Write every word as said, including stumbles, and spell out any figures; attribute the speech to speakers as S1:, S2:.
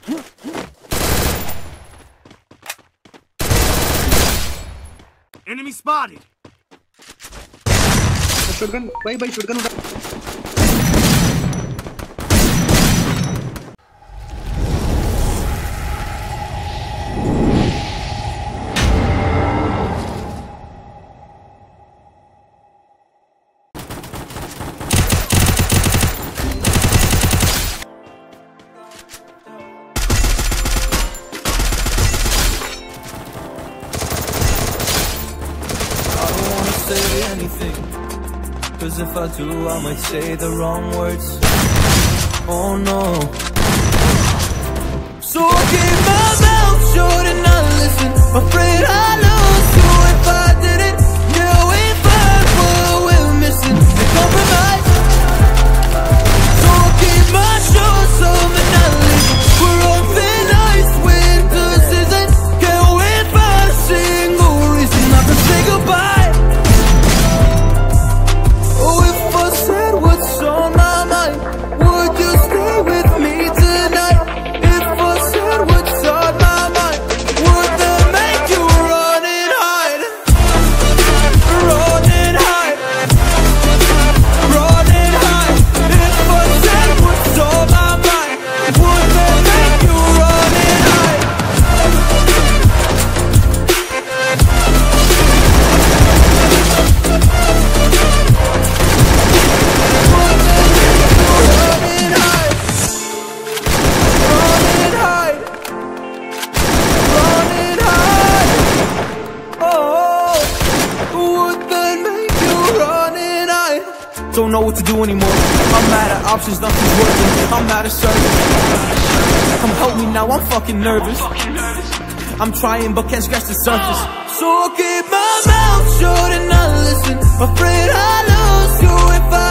S1: Enemy spotted.
S2: Shotgun भाई भाई shotgun उठा
S3: Cause if I do, I might say the wrong words. Oh no. So I keep my mouth shut and not listen. Afraid I lose you if I didn't. Yeah, we find what we're missing. The compromise. So I keep my shoes on and not listen. We're on thin ice, winter season. Can't wait for a single reason. I can say goodbye. What's on my mind? Would you stay with me tonight? If I said what's on my mind, would that make you run and hide? Run and hide. Run and hide. If I said what's on my mind, would that make you run and hide? Don't know what to do anymore. I'm mad at options, nothing's working. I'm mad at service. Come help me now, I'm fucking nervous. I'm trying but can't scratch the surface. So I keep my mouth shut and not listen. Afraid I lose you if I